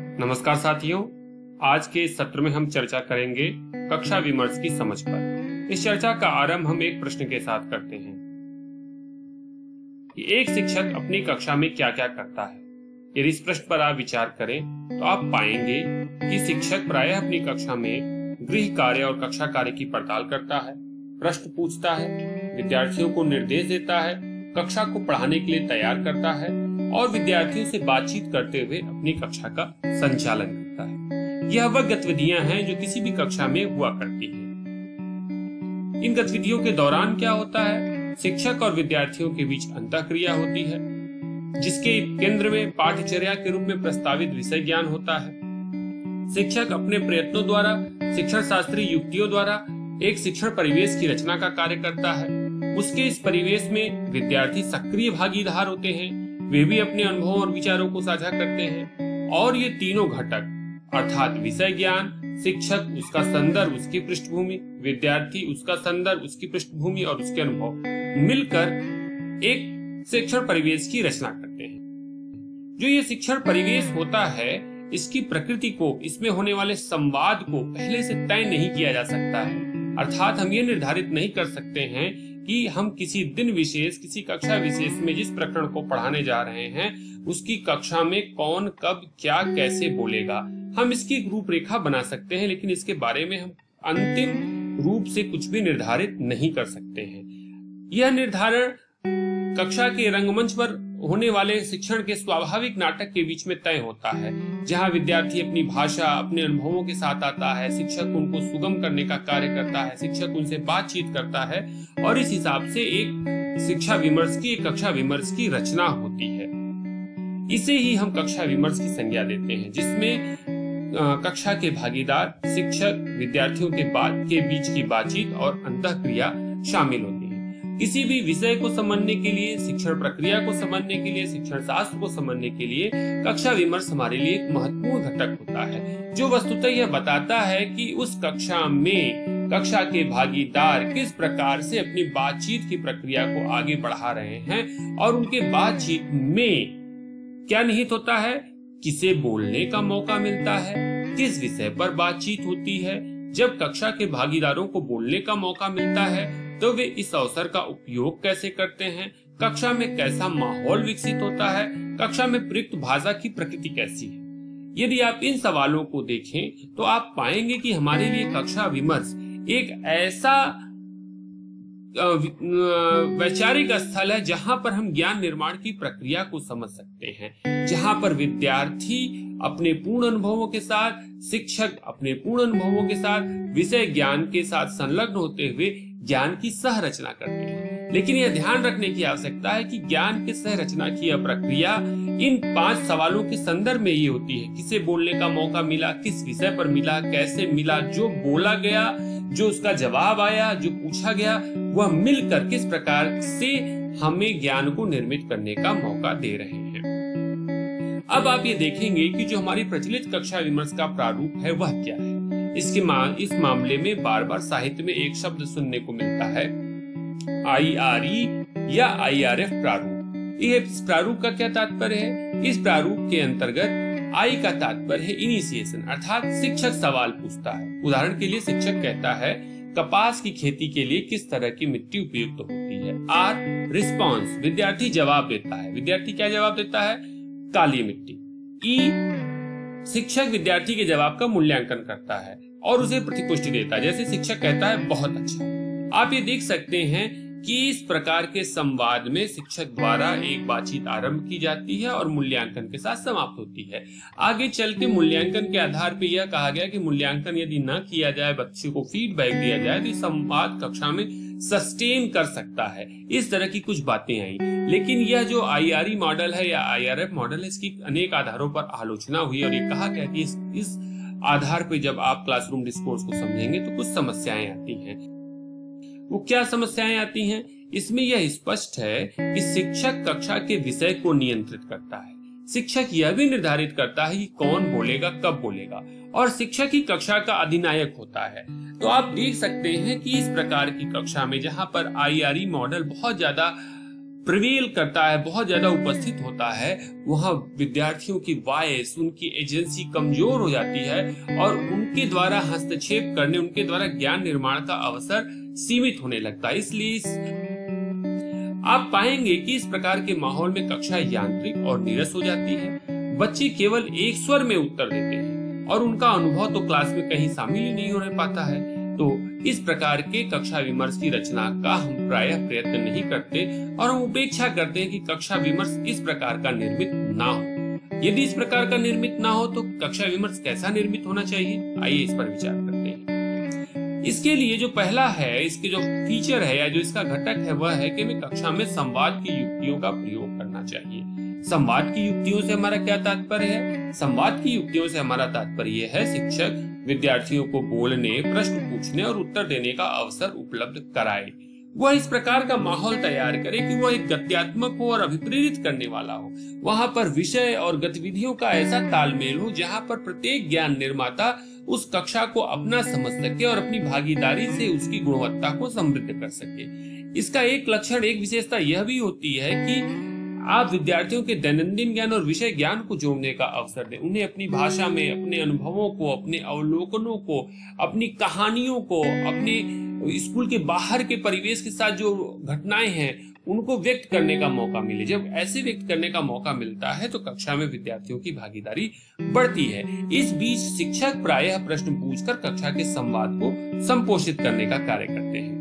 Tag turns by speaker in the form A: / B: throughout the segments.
A: नमस्कार साथियों, आज के इस सत्र में हम चर्चा करेंगे कक्षा विमर्श की समझ पर। इस चर्चा का आरंभ हम एक प्रश्न के साथ करते हैं कि एक शिक्षक अपनी कक्षा में क्या क्या करता है। यदि इस प्रश्न पर आप विचार करें तो आप पाएंगे कि शिक्षक प्रायः अपनी कक्षा में गृह कार्य और कक्षा कार्य की पड़ताल करता है, प्रश्न पूछता है, विद्यार्थियों को निर्देश देता है, कक्षा को पढ़ाने के लिए तैयार करता है और विद्यार्थियों से बातचीत करते हुए अपनी कक्षा का संचालन करता है। यह वह गतिविधियां हैं जो किसी भी कक्षा में हुआ करती हैं। इन गतिविधियों के दौरान क्या होता है? शिक्षक और विद्यार्थियों के बीच अंतःक्रिया होती है, जिसके केंद्र में पाठ्यचर्या के रूप में प्रस्तावित विषय ज्ञान होता है। शिक्षक अपने प्रयत्नों द्वारा, शिक्षण शास्त्रीय युक्तियों द्वारा एक शिक्षण परिवेश की रचना का कार्य करता है। उसके इस परिवेश में विद्यार्थी सक्रिय भागीदार होते हैं, वे भी अपने अनुभवों और विचारों को साझा करते हैं और ये तीनों घटक अर्थात विषय ज्ञान, शिक्षक, उसका संदर्भ, उसकी पृष्ठभूमि, विद्यार्थी, उसका संदर्भ, उसकी पृष्ठभूमि और उसके अनुभव मिलकर एक शिक्षण परिवेश की रचना करते हैं। जो ये शिक्षण परिवेश होता है, इसकी प्रकृति को, इसमें होने वाले संवाद को पहले से तय नहीं किया जा सकता है। अर्थात हम ये निर्धारित नहीं कर सकते हैं कि हम किसी दिन विशेष, किसी कक्षा विशेष में जिस प्रकरण को पढ़ाने जा रहे हैं उसकी कक्षा में कौन, कब, क्या, कैसे बोलेगा। हम इसकी एक रूपरेखा बना सकते हैं, लेकिन इसके बारे में हम अंतिम रूप से कुछ भी निर्धारित नहीं कर सकते हैं। यह निर्धारण कक्षा के रंगमंच पर होने वाले शिक्षण के स्वाभाविक नाटक के बीच में तय होता है, जहां विद्यार्थी अपनी भाषा, अपने अनुभवों के साथ आता है, शिक्षक उनको सुगम करने का कार्य करता है, शिक्षक उनसे बातचीत करता है और इस हिसाब से एक शिक्षा विमर्श की, एक कक्षा विमर्श की रचना होती है। इसे ही हम कक्षा विमर्श की संज्ञा देते हैं, जिसमें कक्षा के भागीदार, शिक्षक, विद्यार्थियों के बीच की बातचीत और अंतःक्रिया शामिल होती है। किसी भी विषय को समझने के लिए, शिक्षण प्रक्रिया को समझने के लिए, शिक्षण शास्त्र को समझने के लिए कक्षा विमर्श हमारे लिए एक महत्वपूर्ण घटक होता है, जो वस्तुतः यह बताता है कि उस कक्षा में कक्षा के भागीदार किस प्रकार से अपनी बातचीत की प्रक्रिया को आगे बढ़ा रहे हैं और उनके बातचीत में क्या निहित होता है, किसे बोलने का मौका मिलता है, किस विषय पर बातचीत होती है। जब कक्षा के भागीदारों को बोलने का मौका मिलता है तो वे इस अवसर का उपयोग कैसे करते हैं, कक्षा में कैसा माहौल विकसित होता है, कक्षा में प्रयुक्त भाषा की प्रकृति कैसी है। यदि आप इन सवालों को देखें तो आप पाएंगे कि हमारे लिए कक्षा विमर्श एक ऐसा वैचारिक स्थल है जहां पर हम ज्ञान निर्माण की प्रक्रिया को समझ सकते हैं, जहां पर विद्यार्थी अपने पूर्ण अनुभवों के साथ, शिक्षक अपने पूर्ण अनुभवों के साथ, विषय ज्ञान के साथ संलग्न होते हुए ज्ञान की सह रचना करते हैं। लेकिन यह ध्यान रखने की आवश्यकता है कि ज्ञान की सह रचना की यह प्रक्रिया इन 5 सवालों के संदर्भ में ये होती है। किसे बोलने का मौका मिला, किस विषय पर मिला, कैसे मिला, जो बोला गया, जो उसका जवाब आया, जो पूछा गया, वह मिलकर किस प्रकार से हमें ज्ञान को निर्मित करने का मौका दे रहे हैं। अब आप ये देखेंगे कि जो हमारी प्रचलित कक्षा विमर्श का प्रारूप है वह क्या है। इस मामले में बार बार साहित्य में एक शब्द सुनने को मिलता है, IRE या IRF प्रारूप। इस प्रारूप का क्या तात्पर्य है? इस प्रारूप के अंतर्गत I का तात्पर्य है इनिशिएशन, अर्थात शिक्षक सवाल पूछता है। उदाहरण के लिए शिक्षक कहता है, कपास की खेती के लिए किस तरह की मिट्टी उपयुक्त होती है। R रिस्पॉन्स, विद्यार्थी जवाब देता है। विद्यार्थी क्या जवाब देता है? काली मिट्टी। E शिक्षक विद्यार्थी के जवाब का मूल्यांकन करता है और उसे प्रतिपुष्टि देता है। जैसे शिक्षक कहता है, बहुत अच्छा। आप ये देख सकते हैं कि इस प्रकार के संवाद में शिक्षक द्वारा एक बातचीत आरंभ की जाती है और मूल्यांकन के साथ समाप्त होती है। आगे चल के मूल्यांकन के आधार पर यह कहा गया कि मूल्यांकन यदि न किया जाए, बच्चे को फीडबैक दिया जाए, तो संवाद कक्षा में सस्टेन कर सकता है। इस तरह की कुछ बातें आई। लेकिन यह जो IRE मॉडल है या IRF मॉडल है, इसकी अनेक आधारों पर आलोचना हुई और ये कहा गया कि इस आधार पर जब आप क्लासरूम डिस्कोर्स को समझेंगे तो कुछ समस्याएं आती हैं। वो क्या समस्याएं आती हैं? इसमें यह स्पष्ट है कि शिक्षक कक्षा के विषय को नियंत्रित करता है। शिक्षक यह भी निर्धारित करता है कि कौन बोलेगा, कब बोलेगा, और शिक्षक ही कक्षा का अधिनायक होता है। तो आप देख सकते हैं कि इस प्रकार की कक्षा में जहां पर IRE मॉडल बहुत ज्यादा प्रिवेल करता है, बहुत ज्यादा उपस्थित होता है, वहां विद्यार्थियों की वॉइस, उनकी एजेंसी कमजोर हो जाती है और उनके द्वारा हस्तक्षेप करने, उनके द्वारा ज्ञान निर्माण का अवसर सीमित होने लगता है। इसलिए आप पाएंगे कि इस प्रकार के माहौल में कक्षा यांत्रिक और नीरस हो जाती है। बच्चे केवल एक स्वर में उत्तर देते हैं और उनका अनुभव तो क्लास में कहीं शामिल ही नहीं होने पाता है। तो इस प्रकार के कक्षा विमर्श की रचना का हम प्रायः प्रयत्न नहीं करते और हम उपेक्षा करते हैं कि कक्षा विमर्श इस प्रकार का निर्मित ना हो। यदि इस प्रकार का निर्मित ना हो तो कक्षा विमर्श कैसा निर्मित होना चाहिए, आइए इस पर विचार करते हैं। इसके लिए जो पहला है, इसके जो फीचर है या जो इसका घटक है, वह है कि हमें कक्षा में संवाद की युक्तियों का प्रयोग करना चाहिए। संवाद की युक्तियों से हमारा क्या तात्पर्य है? संवाद की युक्तियों से हमारा तात्पर्य है शिक्षक विद्यार्थियों को बोलने, प्रश्न पूछने और उत्तर देने का अवसर उपलब्ध कराए। वह इस प्रकार का माहौल तैयार करे कि वह एक गत्यात्मक हो और अभिप्रेरित करने वाला हो। वहां पर विषय और गतिविधियों का ऐसा तालमेल हो जहां पर प्रत्येक ज्ञान निर्माता उस कक्षा को अपना समझ सके और अपनी भागीदारी से उसकी गुणवत्ता को समृद्ध कर सके। इसका एक लक्षण, एक विशेषता यह भी होती है कि आप विद्यार्थियों के दैनंदिन ज्ञान और विषय ज्ञान को जोड़ने का अवसर दें। उन्हें अपनी भाषा में अपने अनुभवों को, अपने अवलोकनों को, अपनी कहानियों को, अपने स्कूल के बाहर के परिवेश के साथ जो घटनाएं हैं उनको व्यक्त करने का मौका मिले। जब ऐसे व्यक्त करने का मौका मिलता है तो कक्षा में विद्यार्थियों की भागीदारी बढ़ती है। इस बीच शिक्षक प्रायः प्रश्न पूछकर कक्षा के संवाद को संपोषित करने का कार्य करते हैं।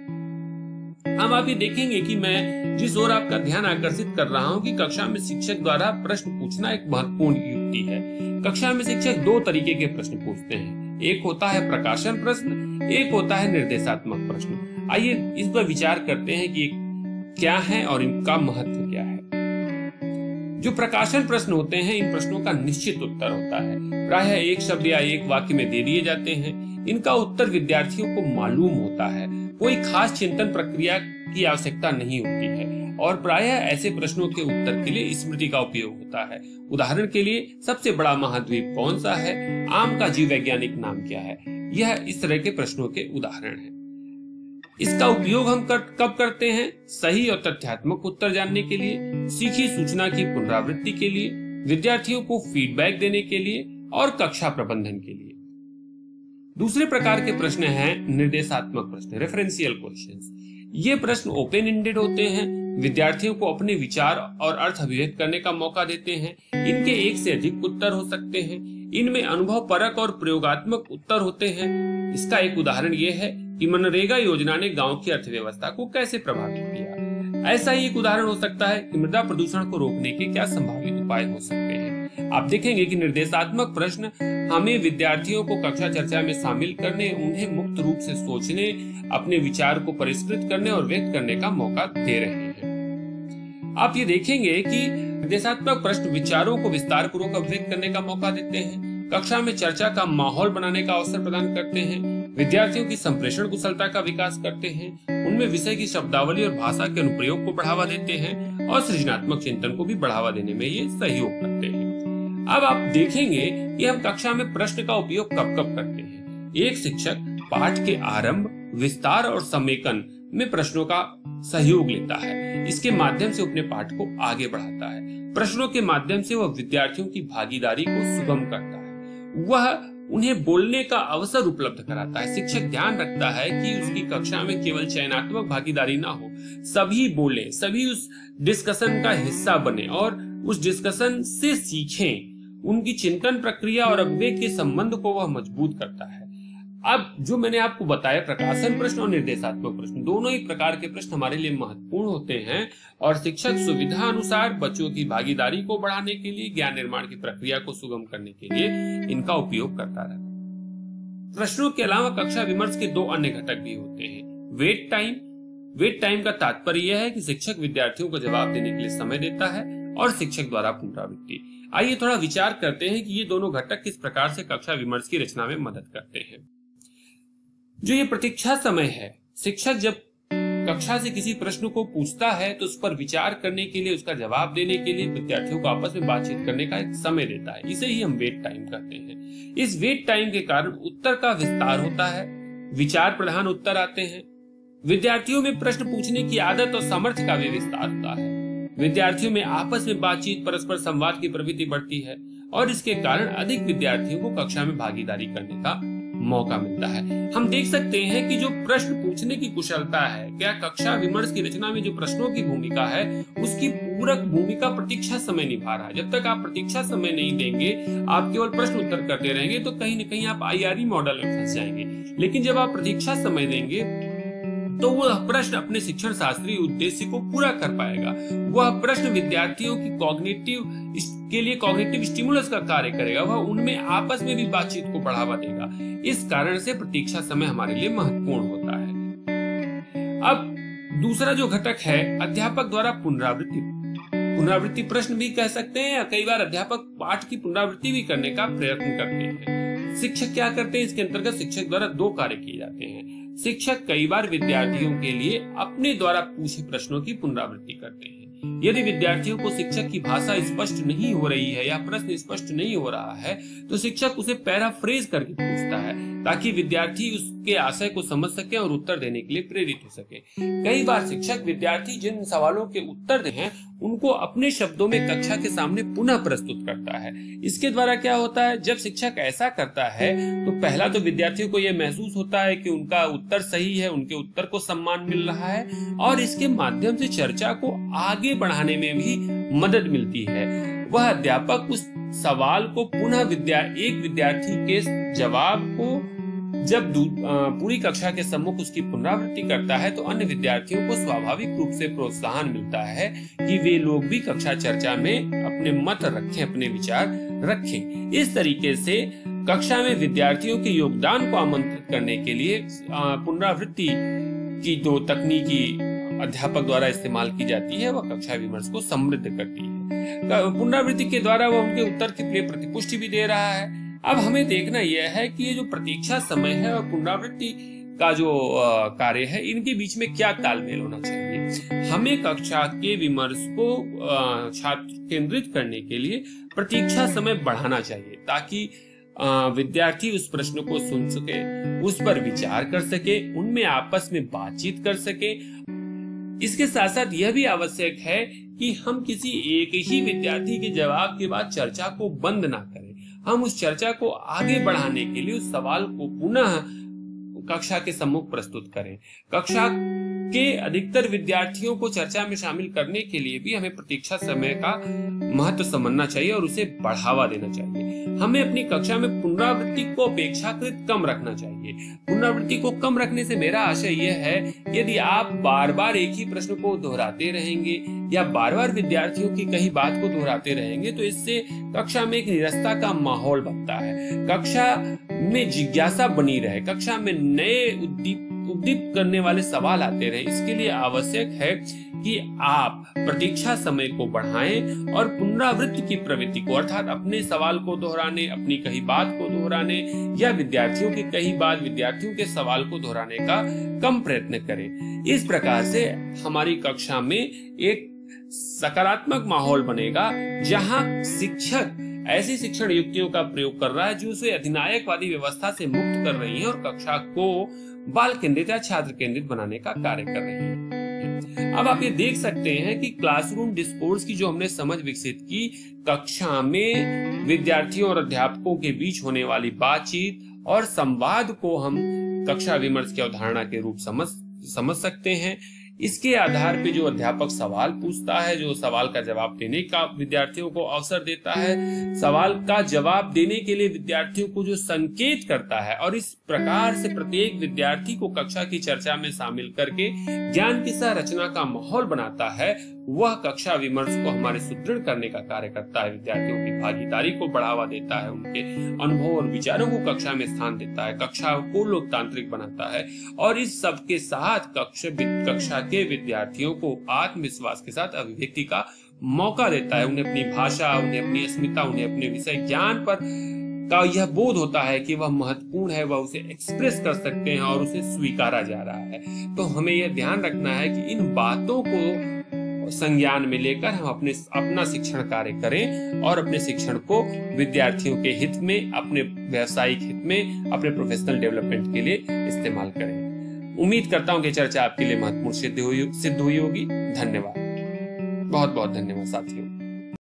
A: हम आप ये देखेंगे कि मैं जिस ओर आपका ध्यान आकर्षित कर रहा हूं कि कक्षा में शिक्षक द्वारा प्रश्न पूछना एक महत्वपूर्ण युक्ति है। कक्षा में शिक्षक दो तरीके के प्रश्न पूछते हैं, एक होता है प्रकाशन प्रश्न, एक होता है निर्देशात्मक प्रश्न। आइए इस पर विचार करते हैं कि क्या है और इनका महत्व क्या है। जो प्रकाशन प्रश्न होते हैं, इन प्रश्नों का निश्चित उत्तर होता है, प्रायः एक शब्द या एक वाक्य में दे दिए जाते हैं। इनका उत्तर विद्यार्थियों को मालूम होता है, कोई खास चिंतन प्रक्रिया की आवश्यकता नहीं होती है और प्रायः ऐसे प्रश्नों के उत्तर के लिए स्मृति का उपयोग होता है। उदाहरण के लिए, सबसे बड़ा महाद्वीप कौन सा है, आम का जीव वैज्ञानिक नाम क्या है, यह इस तरह के प्रश्नों के उदाहरण हैं। इसका उपयोग हम कब करते हैं? सही और तथ्यात्मक उत्तर जानने के लिए, सीखी सूचना की पुनरावृत्ति के लिए, विद्यार्थियों को फीडबैक देने के लिए और कक्षा प्रबंधन के लिए। दूसरे प्रकार के प्रश्न हैं निर्देशात्मक प्रश्न, रेफरेंशियल क्वेश्चंस। ये प्रश्न ओपन एंडेड होते हैं, विद्यार्थियों को अपने विचार और अर्थ अभिव्यक्त करने का मौका देते हैं। इनके एक से अधिक उत्तर हो सकते हैं। इनमें अनुभव परक और प्रयोगात्मक उत्तर होते हैं। इसका एक उदाहरण ये है कि मनरेगा योजना ने गांव की अर्थव्यवस्था को कैसे प्रभावित किया। ऐसा ही एक उदाहरण हो सकता है कि मृदा प्रदूषण को रोकने के क्या संभावित उपाय हो सकते हैं। आप देखेंगे कि निर्देशात्मक प्रश्न हमें विद्यार्थियों को कक्षा चर्चा में शामिल करने, उन्हें मुक्त रूप से सोचने, अपने विचार को परिष्कृत करने और व्यक्त करने का मौका दे रहे हैं। आप ये देखेंगे कि निर्देशात्मक प्रश्न विचारों को विस्तार पूर्वक अभिव्यक्त करने का मौका देते हैं, कक्षा में चर्चा का माहौल बनाने का अवसर प्रदान करते हैं, विद्यार्थियों की संप्रेषण कुशलता का विकास करते हैं, उनमें विषय की शब्दावली और भाषा के अनुप्रयोग को बढ़ावा देते हैं और सृजनात्मक चिंतन को भी बढ़ावा देने में ये सहयोग करते हैं। अब आप देखेंगे कि हम कक्षा में प्रश्न का उपयोग कब कब करते हैं। एक शिक्षक पाठ के आरंभ, विस्तार और समेकन में प्रश्नों का सहयोग लेता है। इसके माध्यम से अपने पाठ को आगे बढ़ाता है। प्रश्नों के माध्यम से वह विद्यार्थियों की भागीदारी को सुगम करता है, वह उन्हें बोलने का अवसर उपलब्ध कराता है। शिक्षक ध्यान रखता है कि उसकी कक्षा में केवल चयनात्मक भागीदारी ना हो, सभी बोले, सभी उस डिस्कशन का हिस्सा बने और उस डिस्कशन से सीखें। उनकी चिंतन प्रक्रिया और अभिव्यक्ति के संबंध को वह मजबूत करता है। अब जो मैंने आपको बताया, प्रकाशन प्रश्न और निर्देशात्मक प्रश्न, दोनों ही प्रकार के प्रश्न हमारे लिए महत्वपूर्ण होते हैं और शिक्षक सुविधा अनुसार बच्चों की भागीदारी को बढ़ाने के लिए, ज्ञान निर्माण की प्रक्रिया को सुगम करने के लिए इनका उपयोग करता रहता है। प्रश्नों के अलावा कक्षा विमर्श के दो अन्य घटक भी होते हैं। Wait time. वेट टाइम का तात्पर्य यह है कि शिक्षक विद्यार्थियों को जवाब देने के लिए समय देता है और शिक्षक द्वारा पुनरावृत्ति। आइए थोड़ा विचार करते हैं कि ये दोनों घटक किस प्रकार से कक्षा विमर्श की रचना में मदद करते हैं। जो ये प्रतीक्षा समय है, शिक्षक जब कक्षा से किसी प्रश्न को पूछता है तो उस पर विचार करने के लिए, उसका जवाब देने के लिए विद्यार्थियों को आपस में बातचीत करने का एक समय देता है। इसे ही हम वेट टाइम कहते हैं। इस वेट टाइम के कारण उत्तर का विस्तार होता है, विचार प्रधान उत्तर आते हैं, विद्यार्थियों में प्रश्न पूछने की आदत और सामर्थ्य का भी विस्तार होता है। विद्यार्थियों में आपस में बातचीत, परस्पर संवाद की प्रवृत्ति बढ़ती है और इसके कारण अधिक विद्यार्थियों को कक्षा में भागीदारी करने का मौका मिलता है। हम देख सकते हैं कि जो प्रश्न पूछने की कुशलता है, क्या कक्षा विमर्श की रचना में जो प्रश्नों की भूमिका है, उसकी पूरक भूमिका प्रतीक्षा समय निभा रहा है। जब तक आप प्रतीक्षा समय नहीं देंगे, आप केवल प्रश्न उत्तर करते रहेंगे, तो कहीं न कहीं आप आईआरई मॉडल में फंस जाएंगे। लेकिन जब आप प्रतीक्षा समय देंगे तो वह प्रश्न अपने शिक्षण शास्त्रीय उद्देश्य को पूरा कर पाएगा। वह प्रश्न विद्यार्थियों की कॉग्निटिव स्टिमुलस का कार्य करेगा। वह उनमें आपस में भी बातचीत को बढ़ावा देगा। इस कारण से प्रतीक्षा समय हमारे लिए महत्वपूर्ण होता है। अब दूसरा जो घटक है, अध्यापक द्वारा पुनरावृत्ति प्रश्न भी कह सकते हैं, या कई बार अध्यापक पाठ की पुनरावृत्ति भी करने का प्रयत्न करते हैं। शिक्षक क्या करते हैं? इसके अंतर्गत शिक्षक द्वारा दो कार्य किए जाते हैं। शिक्षक कई बार विद्यार्थियों के लिए अपने द्वारा पूछे प्रश्नों की पुनरावृत्ति करते हैं। यदि विद्यार्थियों को शिक्षक की भाषा स्पष्ट नहीं हो रही है या प्रश्न स्पष्ट नहीं हो रहा है, तो शिक्षक उसे पैराफ्रेज करके पूछता है ताकि विद्यार्थी उसके आशय को समझ सके और उत्तर देने के लिए प्रेरित हो सके। कई बार शिक्षक विद्यार्थी जिन सवालों के उत्तर दे हैं उनको अपने शब्दों में कक्षा के सामने पुनः प्रस्तुत करता है। इसके द्वारा क्या होता है, जब शिक्षक ऐसा करता है तो पहला तो विद्यार्थियों को यह महसूस होता है कि उनका उत्तर सही है, उनके उत्तर को सम्मान मिल रहा है, और इसके माध्यम से चर्चा को आगे बढ़ाने में भी मदद मिलती है। वह अध्यापक उस सवाल को पुनः एक विद्यार्थी के जवाब को जब पूरी कक्षा के सम्मुख उसकी पुनरावृत्ति करता है तो अन्य विद्यार्थियों को स्वाभाविक रूप से प्रोत्साहन मिलता है कि वे लोग भी कक्षा चर्चा में अपने मत रखें, अपने विचार रखें। इस तरीके से कक्षा में विद्यार्थियों के योगदान को आमंत्रित करने के लिए पुनरावृत्ति की जो तकनीकी अध्यापक द्वारा इस्तेमाल की जाती है, वह कक्षा विमर्श को समृद्ध करती है। पुनरावृत्ति के द्वारा वह उनके उत्तर के लिए प्रतिपुष्टि भी दे रहा है। अब हमें देखना यह है कि ये जो प्रतीक्षा समय है और पुनरावृत्ति का जो कार्य है, इनके बीच में क्या तालमेल होना चाहिए। हमें कक्षा के विमर्श को छात्र केंद्रित करने के लिए प्रतीक्षा समय बढ़ाना चाहिए ताकि विद्यार्थी उस प्रश्न को सुन सके, उस पर विचार कर सके, उनमें आपस में बातचीत कर सके। इसके साथ साथ यह भी आवश्यक है कि हम किसी एक ही विद्यार्थी के जवाब के बाद चर्चा को बंद ना करें। हम उस चर्चा को आगे बढ़ाने के लिए उस सवाल को पुनः कक्षा के सम्मुख प्रस्तुत करें। कक्षा के अधिकतर विद्यार्थियों को चर्चा में शामिल करने के लिए भी हमें प्रतीक्षा समय का महत्व समझना चाहिए और उसे बढ़ावा देना चाहिए। हमें अपनी कक्षा में पुनरावृत्ति को अपेक्षाकृत कम रखना चाहिए। पुनरावृत्ति को कम रखने से मेरा आशय यह है, यदि आप बार बार एक ही प्रश्न को दोहराते रहेंगे या बार बार विद्यार्थियों की कही बात को दोहराते रहेंगे तो इससे कक्षा में एक निरस्ता का माहौल बनता है। कक्षा में जिज्ञासा बनी रहे, कक्षा में नए उद्दीप करने वाले सवाल आते रहे। इसके लिए आवश्यक है कि आप प्रतीक्षा समय को बढ़ाएं और पुनरावृत्ति की प्रवृत्ति को, अर्थात अपने सवाल को दोहराने, अपनी कही बात को दोहराने या विद्यार्थियों की कही बात, विद्यार्थियों के सवाल को दोहराने का कम प्रयत्न करें। इस प्रकार से हमारी कक्षा में एक सकारात्मक माहौल बनेगा जहां शिक्षक ऐसी शिक्षण युक्तियों का प्रयोग कर रहा है जो उसे अधिनायकवादी व्यवस्था से मुक्त कर रही है और कक्षा को बाल केंद्रित या छात्र केंद्रित बनाने का कार्य कर रही है। अब आप ये देख सकते हैं कि क्लासरूम डिस्कोर्स की जो हमने समझ विकसित की, कक्षा में विद्यार्थियों और अध्यापकों के बीच होने वाली बातचीत और संवाद को हम कक्षा विमर्श की अवधारणा के रूप समझ सकते हैं। इसके आधार पे जो अध्यापक सवाल पूछता है, जो सवाल का जवाब देने का विद्यार्थियों को अवसर देता है, सवाल का जवाब देने के लिए विद्यार्थियों को जो संकेत करता है और इस प्रकार से प्रत्येक विद्यार्थी को कक्षा की चर्चा में शामिल करके ज्ञान की संरचना का माहौल बनाता है, वह कक्षा विमर्श को हमारे सुदृढ़ करने का कार्य करता है। विद्यार्थियों की भागीदारी को बढ़ावा देता है, उनके अनुभव और विचारों को कक्षा में स्थान देता है, कक्षा को लोकतांत्रिक बनाता है और इस सब के साथ कक्षा के विद्यार्थियों को आत्मविश्वास के साथ अभिव्यक्ति का मौका देता है। उन्हें अपनी भाषा, उन्हें अपनी अस्मिता, उन्हें अपने विषय ज्ञान पर का यह बोध होता है कि वह महत्वपूर्ण है, वह उसे एक्सप्रेस कर सकते हैं और उसे स्वीकारा जा रहा है। तो हमें यह ध्यान रखना है कि इन बातों को संज्ञान में लेकर हम अपना शिक्षण कार्य करें और अपने शिक्षण को विद्यार्थियों के हित में, अपने व्यावसायिक हित में, अपने प्रोफेशनल डेवलपमेंट के लिए इस्तेमाल करें। उम्मीद करता हूँ कि चर्चा आपके लिए महत्वपूर्ण सिद्ध हुई होगी। धन्यवाद, बहुत बहुत धन्यवाद साथियों।